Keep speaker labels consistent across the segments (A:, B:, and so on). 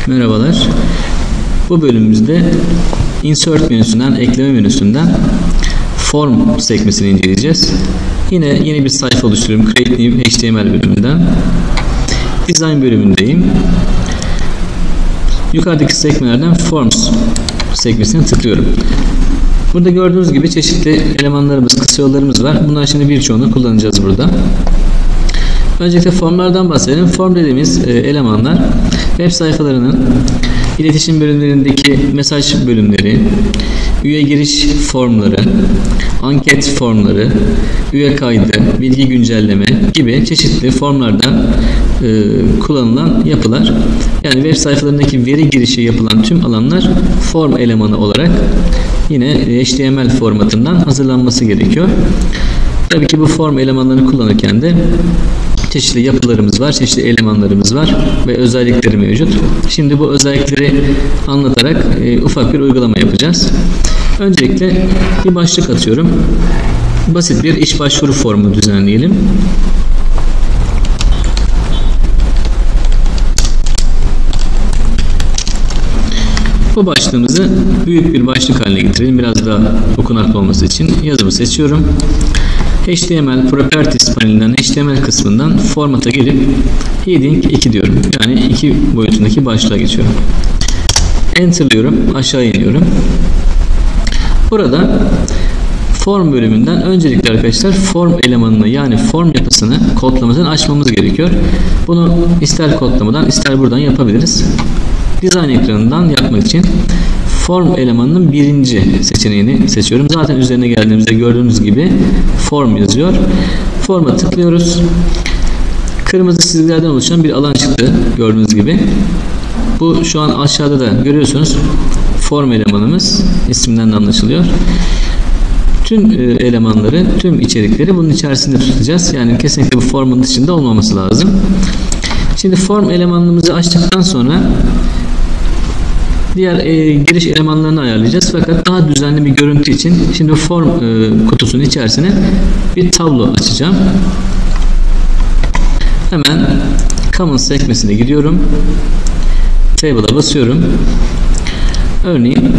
A: Merhabalar. Bu bölümümüzde Insert menüsünden, ekleme menüsünden Form sekmesini inceleyeceğiz. Yine yeni bir sayfa oluşturuyorum. Create New HTML bölümünden. Design bölümündeyim. Yukarıdaki sekmelerden Forms sekmesine tıklıyorum. Burada gördüğünüz gibi çeşitli elemanlarımız, kısa yollarımız var. Bunlar şimdi birçoğunu kullanacağız burada. Öncelikle formlardan bahsedelim. Form dediğimiz elemanlar web sayfalarının iletişim bölümlerindeki mesaj bölümleri, üye giriş formları, anket formları, üye kaydı, bilgi güncelleme gibi çeşitli formlardan kullanılan yapılar. Yani web sayfalarındaki veri girişi yapılan tüm alanlar form elemanı olarak yine HTML formatından hazırlanması gerekiyor. Tabii ki bu form elemanlarını kullanırken de çeşitli yapılarımız var, çeşitli elemanlarımız var ve özellikleri mevcut. Şimdi bu özellikleri anlatarak ufak bir uygulama yapacağız. Öncelikle bir başlık atıyorum. Basit bir iş başvuru formu düzenleyelim. Bu başlığımızı büyük bir başlık haline getirelim. Biraz daha okunaklı olması için yazımı seçiyorum. HTML Properties panelinden HTML kısmından formata girip heading 2 diyorum. Yani 2 boyutundaki başlığa geçiyorum. Enter'lıyorum. Aşağı iniyorum. Burada form bölümünden öncelikle arkadaşlar form elemanını yani form yapısını kodlamasını açmamız gerekiyor. Bunu ister kodlamadan ister buradan yapabiliriz. Design ekranından yapmak için form elemanının birinci seçeneğini seçiyorum. Zaten üzerine geldiğimizde gördüğünüz gibi form yazıyor. Form'a tıklıyoruz. Kırmızı çizgilerden oluşan bir alan çıktı gördüğünüz gibi. Bu şu an aşağıda da görüyorsunuz. Form elemanımız isminden de anlaşılıyor. Tüm elemanları, tüm içerikleri bunun içerisinde tutacağız. Yani kesinlikle bu formun dışında olmaması lazım. Şimdi form elemanımızı açtıktan sonra diğer giriş elemanlarını ayarlayacağız. Fakat daha düzenli bir görüntü için şimdi form kutusunun içerisine bir tablo açacağım. Hemen Common sekmesine gidiyorum. Table'a basıyorum. Örneğin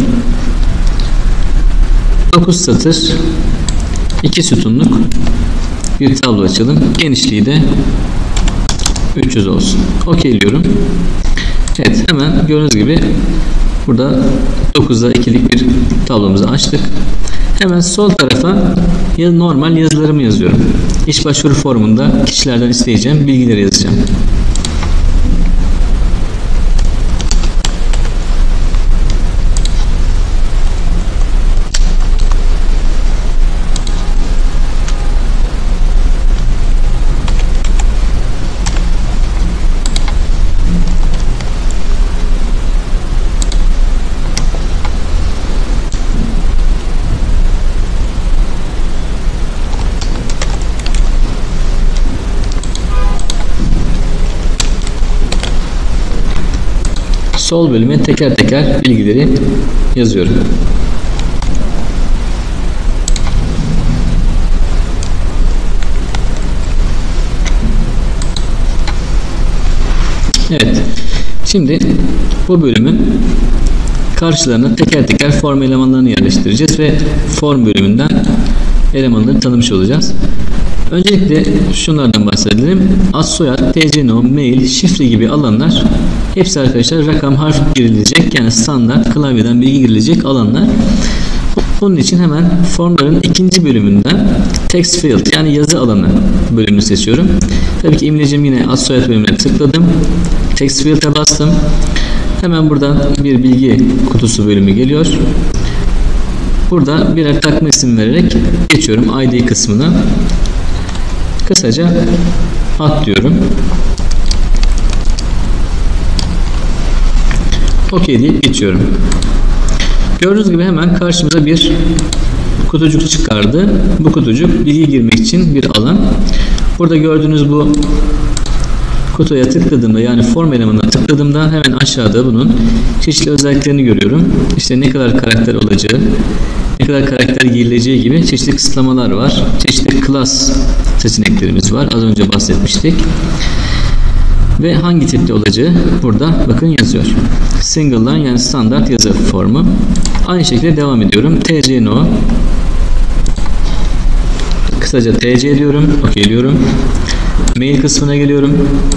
A: 9 satır 2 sütunluk bir tablo açalım. Genişliği de 300 olsun. OK'liyorum. Evet, hemen gördüğünüz gibi burada 9'da 2'lik bir tablomuzu açtık. Hemen sol tarafa normal yazılarımı yazıyorum. İş başvuru formunda kişilerden isteyeceğim bilgileri yazacağım. Sol bölüme teker teker bilgileri yazıyorum. Evet. Şimdi bu bölümün karşılarına teker teker form elemanlarını yerleştireceğiz ve form bölümünden elemanları tanımış olacağız. Öncelikle şunlardan bahsedelim. Ad, soyad, TC no, mail, şifre gibi alanlar hepsi arkadaşlar rakam, harf girilecek yani standart klavyeden bilgi girilecek alanlar. Bunun için hemen formların ikinci bölümünden text field yani yazı alanı bölümünü seçiyorum. Tabii ki imlecim yine ad, soyad bölümüne tıkladım. Text field'e bastım. Hemen buradan bir bilgi kutusu bölümü geliyor. Burada birer takma isim vererek geçiyorum ID kısmına. Kısaca ad diyorum. OK deyip geçiyorum. Gördüğünüz gibi hemen karşımıza bir kutucuk çıkardı. Bu kutucuk bilgi girmek için bir alan. Burada gördüğünüz bu kutuya tıkladığımda yani form elemanına tıkladığımda hemen aşağıda bunun çeşitli özelliklerini görüyorum. İşte ne kadar karakter olacağı, ne kadar karakter girileceği gibi çeşitli kısıtlamalar var. Çeşitli class seçeneklerimiz var. Az önce bahsetmiştik. Ve hangi tipte olacağı burada bakın yazıyor. Single line yani standart yazı formu. Aynı şekilde devam ediyorum. TCNO. Kısaca TC diyorum. OK diyorum. Mail kısmına geliyorum.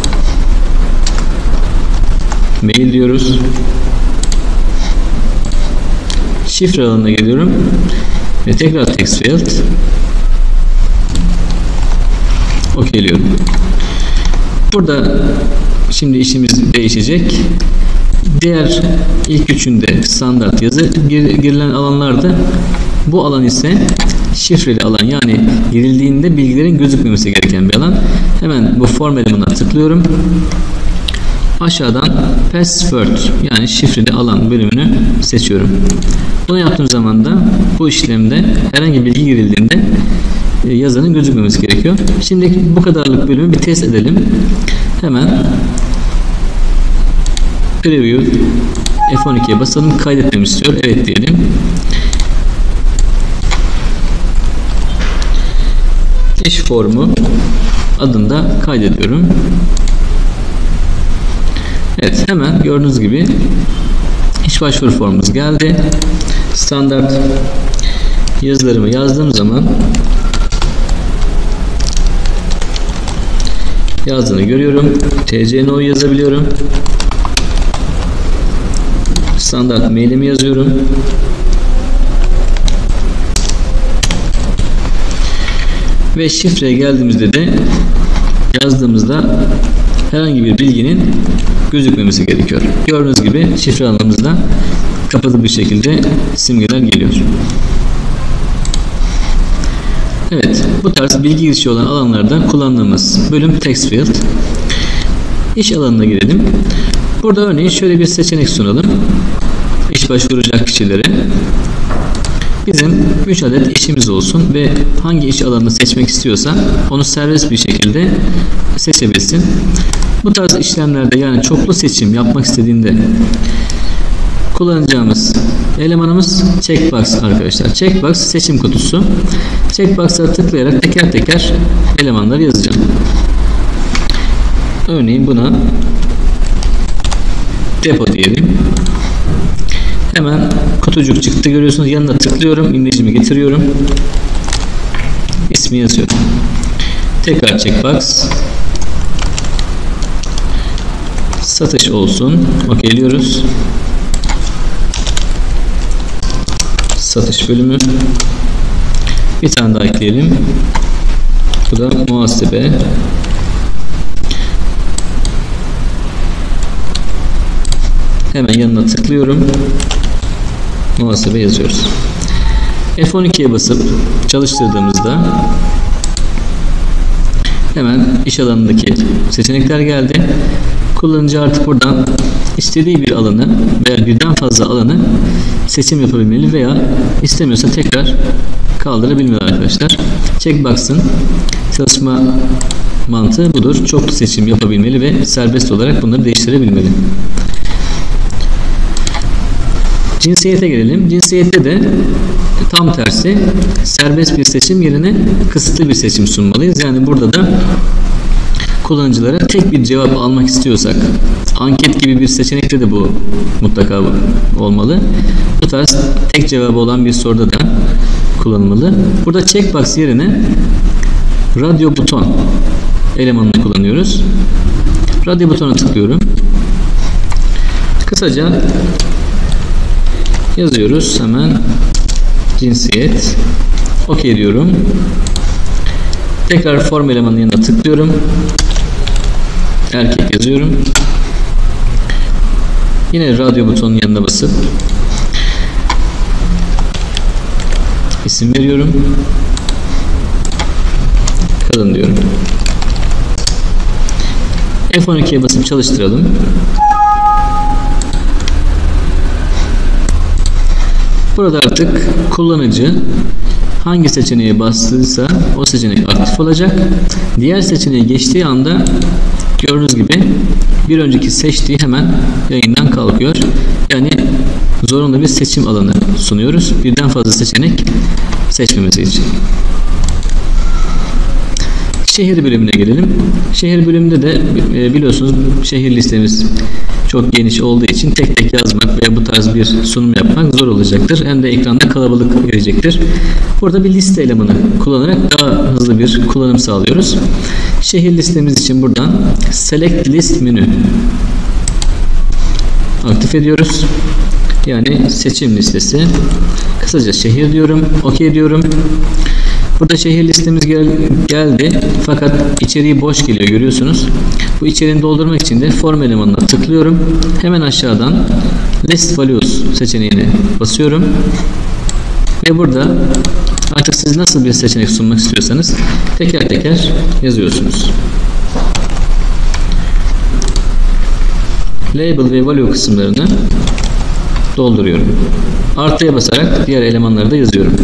A: Mail diyoruz. Şifre alanına geliyorum. Ve tekrar text field. OK diyorum. Burada şimdi işimiz değişecek. Diğer ilk üçünde standart yazı girilen alanlarda, bu alan ise şifreli alan, yani girildiğinde bilgilerin gözükmemesi gereken bir alan. Hemen bu form elemanına tıklıyorum. Aşağıdan password yani şifreli alan bölümünü seçiyorum. Bunu yaptığım zaman da bu işlemde herhangi bir bilgi girildiğinde yazının gözükmemesi gerekiyor. Şimdi bu kadarlık bölümü bir test edelim. Hemen preview F12'ye basalım. Kaydetmemi istiyor. Evet diyelim. İş formu adında kaydediyorum. Evet, hemen gördüğünüz gibi iş başvuru formumuz geldi. Standart yazılarımı yazdığım zaman yazdığını görüyorum. TCNO yazabiliyorum. Standart mailimi yazıyorum. Ve şifreye geldiğimizde de yazdığımızda herhangi bir bilginin gözükmemesi gerekiyor. Gördüğünüz gibi şifre alanımızda kapalı bir şekilde simgeler geliyor. Evet, bu tarz bilgi girişi olan alanlarda kullandığımız bölüm text field. İş alanına girelim. Burada örneğin şöyle bir seçenek sunalım. İş başvuracak kişilere. Bizim 3 adet işimiz olsun ve hangi iş alanını seçmek istiyorsa onu serbest bir şekilde seçebilsin. Bu tarz işlemlerde, yani çoklu seçim yapmak istediğinde kullanacağımız elemanımız checkbox arkadaşlar. Checkbox seçim kutusu. Checkbox'a tıklayarak teker teker elemanları yazacağım. Örneğin buna depo diyelim. Hemen kutucuk çıktı, görüyorsunuz. Yanına tıklıyorum. İmlecimi getiriyorum. İsmi yazıyorum. Tekrar checkbox. Satış olsun. OK'liyoruz. Satış bölümü. Bir tane daha ekleyelim. Bu da muhasebe. Hemen yanına tıklıyorum. Muhasebe yazıyoruz. F12'ye basıp çalıştırdığımızda hemen iş alanındaki seçenekler geldi. Kullanıcı artık buradan istediği bir alanı veya birden fazla alanı seçim yapabilmeli veya istemiyorsa tekrar kaldırabilmeli arkadaşlar. Checkbox'ın çalışma mantığı budur. Çoklu seçim yapabilmeli ve serbest olarak bunları değiştirebilmeli. Cinsiyete gelelim. Cinsiyette de tam tersi, serbest bir seçim yerine kısıtlı bir seçim sunmalıyız. Yani burada da kullanıcılara tek bir cevap almak istiyorsak, anket gibi bir seçenekte de bu mutlaka olmalı. Bu tarz tek cevabı olan bir soruda da kullanılmalı. Burada checkbox yerine radyo buton elemanını kullanıyoruz. Radyo butona tıklıyorum. Kısaca yazıyoruz hemen cinsiyet. OK diyorum. Tekrar form elemanının yanına tıklıyorum. Erkek yazıyorum. Yine radyo butonunun yanına basıp isim veriyorum. Kadın diyorum. F12'ye basıp çalıştıralım. Burada artık kullanıcı hangi seçeneğe bastıysa o seçenek aktif olacak. Diğer seçeneğe geçtiği anda gördüğünüz gibi bir önceki seçtiği hemen yayından kalkıyor. Yani zorunlu bir seçim alanı sunuyoruz. Birden fazla seçenek seçmemesi için. Şehir bölümüne gelelim. Şehir bölümünde de biliyorsunuz şehir listemiz çok geniş olduğu için tek tek yazmak veya bu tarz bir sunum yapmak zor olacaktır. Hem de ekranda kalabalık gelecektir. Burada bir liste elemanı kullanarak daha hızlı bir kullanım sağlıyoruz. Şehir listemiz için buradan Select List menü aktif ediyoruz. Yani seçim listesi. Kısaca şehir diyorum. OK diyorum. Burada şehir listemiz geldi. Fakat içeriği boş geliyor, görüyorsunuz. Bu içeriğini doldurmak için de form elemanına tıklıyorum. Hemen aşağıdan List Values seçeneğine basıyorum. Ve burada artık siz nasıl bir seçenek sunmak istiyorsanız teker teker yazıyorsunuz. Label ve value kısımlarını dolduruyorum. Artıya basarak diğer elemanları da yazıyorum.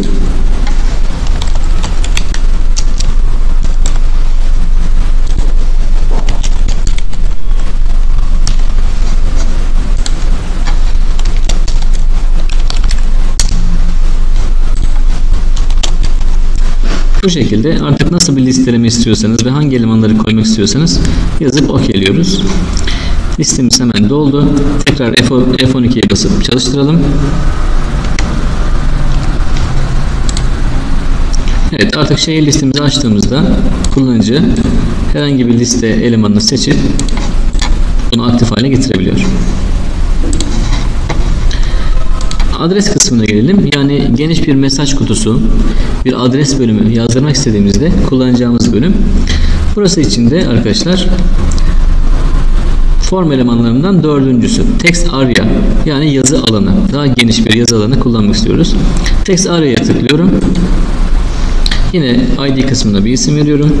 A: Bu şekilde artık nasıl bir listeleme istiyorsanız ve hangi elemanları koymak istiyorsanız yazıp OK'liyoruz. Listemiz hemen doldu. Tekrar F12'ye basıp çalıştıralım. Evet, artık şehir listemizi açtığımızda kullanıcı herhangi bir liste elemanını seçip bunu aktif hale getirebiliyor. Adres kısmına gelelim. Yani geniş bir mesaj kutusu, bir adres bölümü yazdırmak istediğimizde kullanacağımız bölüm. Burası için de arkadaşlar form elemanlarından dördüncüsü Text Area, yani yazı alanı. Daha geniş bir yazı alanı kullanmak istiyoruz. Text Area'ya tıklıyorum. Yine ID kısmına bir isim veriyorum.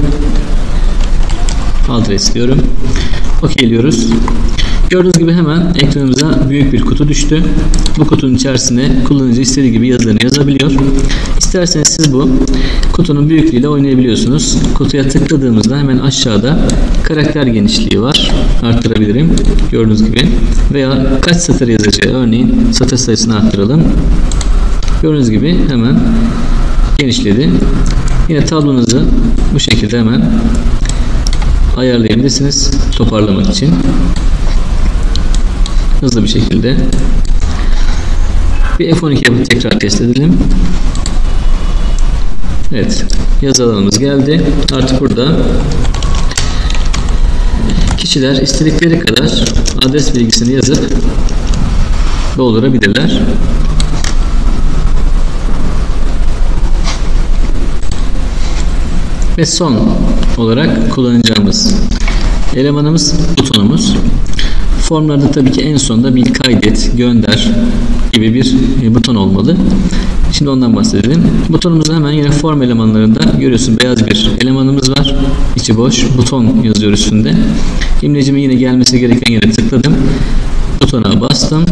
A: Adres diyorum. OK'liyoruz. Gördüğünüz gibi hemen ekranımıza büyük bir kutu düştü. Bu kutunun içerisine kullanıcı istediği gibi yazılarını yazabiliyor. İsterseniz siz bu kutunun büyüklüğüyle oynayabiliyorsunuz. Kutuya tıkladığımızda hemen aşağıda karakter genişliği var. Arttırabilirim. Gördüğünüz gibi. Veya kaç satır yazacağı, örneğin satır sayısını arttıralım. Gördüğünüz gibi hemen genişledi. Yine tablonuzu bu şekilde hemen ayarlayabilirsiniz toparlamak için. Hızlı bir şekilde. Bir F12'ye tekrar test edelim. Evet. Yazı alanımız geldi. Artık burada kişiler istedikleri kadar adres bilgisini yazıp doldurabilirler. Ve son olarak kullanacağımız elemanımız butonumuz. Formlarda tabii ki en sonunda bir kaydet, gönder gibi bir buton olmalı. Şimdi ondan bahsedelim. Butonumuzda hemen yine form elemanlarında görüyorsun, beyaz bir elemanımız var. İçi boş. Buton yazıyor üstünde. İmlecimin yine gelmesi gereken yere tıkladım. Butona bastım.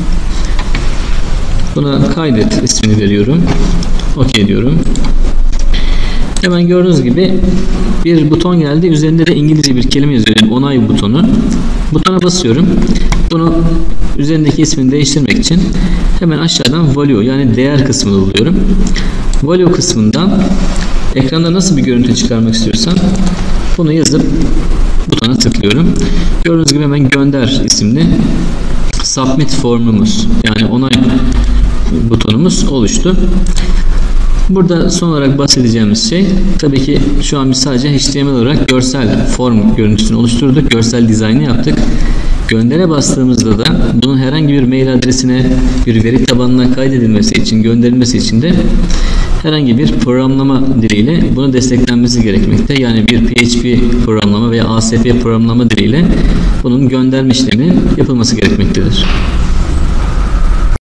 A: Buna kaydet ismini veriyorum. OK diyorum. Hemen gördüğünüz gibi bir buton geldi. Üzerinde de İngilizce bir kelime yazıyor. Yani onay butonu. Butona basıyorum. Bunu üzerindeki ismini değiştirmek için hemen aşağıdan value, yani değer kısmını buluyorum. Value kısmından ekranda nasıl bir görüntü çıkarmak istiyorsan bunu yazıp butona tıklıyorum. Gördüğünüz gibi hemen gönder isimli submit formumuz, yani onay butonumuz oluştu. Burada son olarak bahsedeceğimiz şey, tabii ki şu an biz sadece HTML olarak görsel form görüntüsünü oluşturduk. Görsel dizaynı yaptık. Göndere bastığımızda da bunun herhangi bir mail adresine, bir veri tabanına kaydedilmesi için, gönderilmesi için de herhangi bir programlama diliyle bunu desteklenmesi gerekmekte. Yani bir PHP programlama veya ASP programlama diliyle bunun gönderme işleminin yapılması gerekmektedir.